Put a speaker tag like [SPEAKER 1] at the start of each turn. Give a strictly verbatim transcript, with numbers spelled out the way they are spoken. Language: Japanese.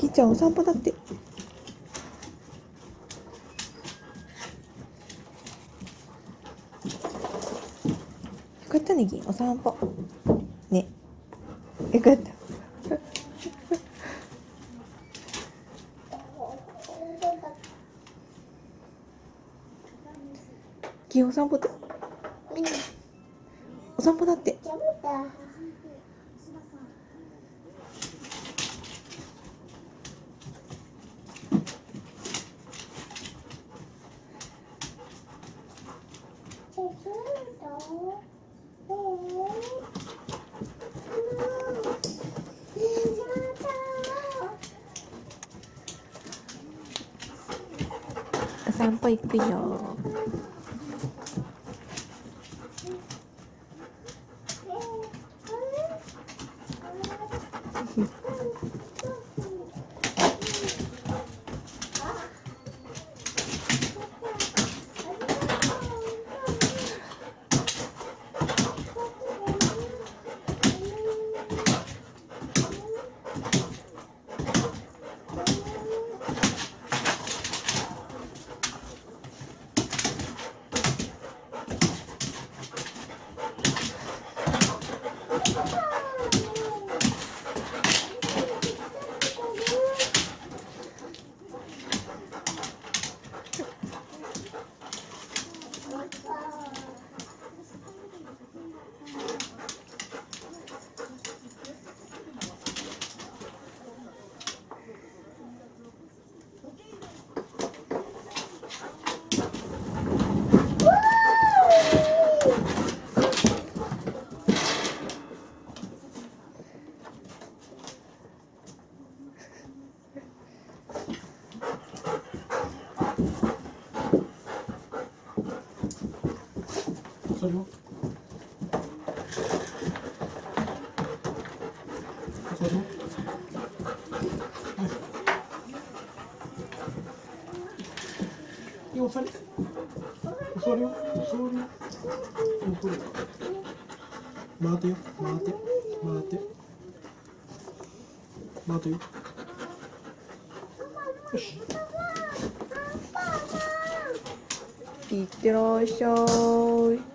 [SPEAKER 1] ぎちゃんお散歩だって。よかったね、ぎんお散歩ね。よかったぎんお散歩だ。お散歩だって。お散歩行くよ。
[SPEAKER 2] それをそれをはいよそれそれをそれをそれ回ってよ回って回って回ってよよし
[SPEAKER 1] いってらっしゃい。